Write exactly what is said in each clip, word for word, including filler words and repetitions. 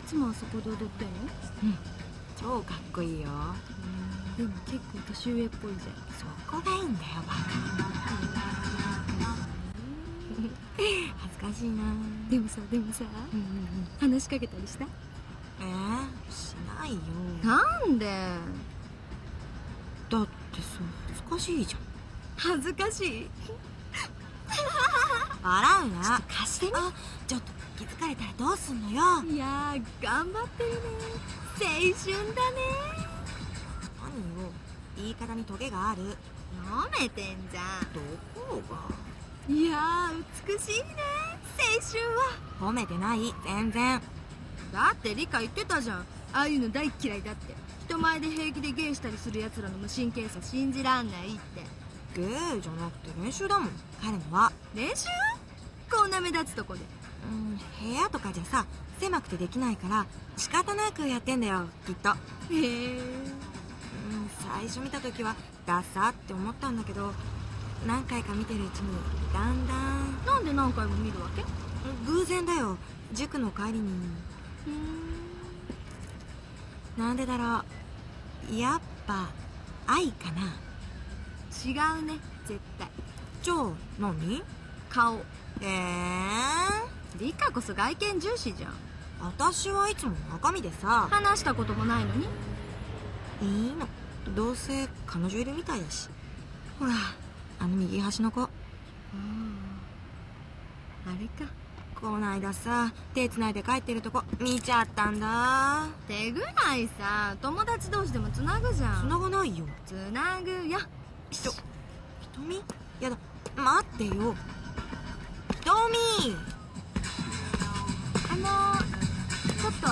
つもあそこで踊ってんの？ うん、超かっこいいよ。 でも結構年上っぽいじゃん。 そこがいいんだよバカ。恥ずかしいな。 でもさでもさ、 うんうんうん、 話しかけたりした？ えー、しないよ。 なんで？ だってさ、恥ずかしいじゃん。 恥ずかしい？ 笑うな。 ちょっと貸してみ。 あ、ちょっと気づかれたらどうすんのよ。 いやー、頑張ってるね。青春だね。 何よ、言い方にトゲがある。 なめてんじゃん。 どこが？ いやー、美しいね青春は。 褒めてない、全然。 だってリカ言ってたじゃん、ああいうの大嫌いだって。人前で平気でゲイしたりするやつらの無神経さ信じらんないって。 ゲーじゃなくて練習だもん、彼のは。 練習？こんな目立つとこで。 うん、部屋とかじゃさ、狭くてできないから仕方なくやってんだよ、きっと。 へえ。 うん、最初見た時はダサって思ったんだけど、何回か見てるうちにだんだん。 なんで何回も見るわけ？ 偶然だよ、塾の帰りに。 ふーん。 なんでだろう、やっぱ愛かな。 違うね、絶対。 じゃあ何？ 顔。 えー、 リカこそ外見重視じゃん。 私はいつも中身でさ。 話したこともないのに。 いいの、どうせ彼女いるみたいだし。ほら、あの右端の子。ああれか。 こないださ、手つないで帰ってるとこ見ちゃったんだ。 手ぐらいさ、友達同士でもつなぐじゃん。 つながないよ。 つなぐよ。 ちょ、瞳？やだ、待ってよ。瞳！ あのー、ちょっと。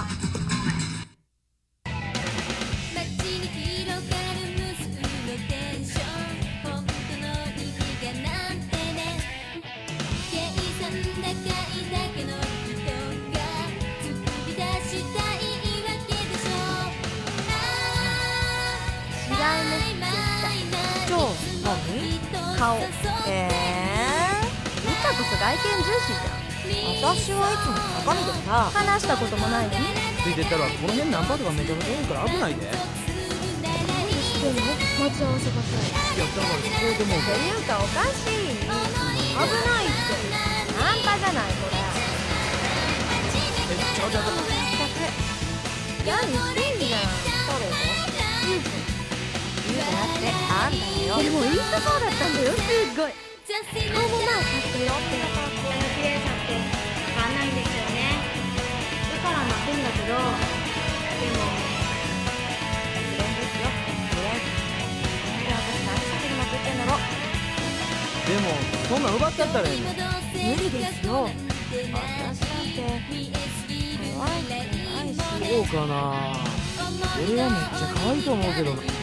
顔。 えリカこそ外見重視じゃん。 ー、私はいつも中身でさ。 話したこともないのに。 ついてったらこの辺ナンパとかめちゃめちゃ多いから危ないで。 何してんの？待ち合わせ場所。 いやだからそこでもう。 っていうかおかしい。危ないって。ナンパじゃないこれ。 え、ちゃうちゃうちゃう。 何してんじゃん。 誰が？ ユウ君。 言うなってあんたよ。 でも言いたそうだったんだよ、すっごい。顔もまあかっこよっての格好の綺麗さってわかんないんですよね。だから泣くんだけど、でも失恋ですよ、失恋。なんで私何先にまくってんだろ。 でもそんなん奪ったったらええの。 無理ですよ、私なんて可愛くないし。 そうかな。俺はめっちゃ可愛いと思うけどな。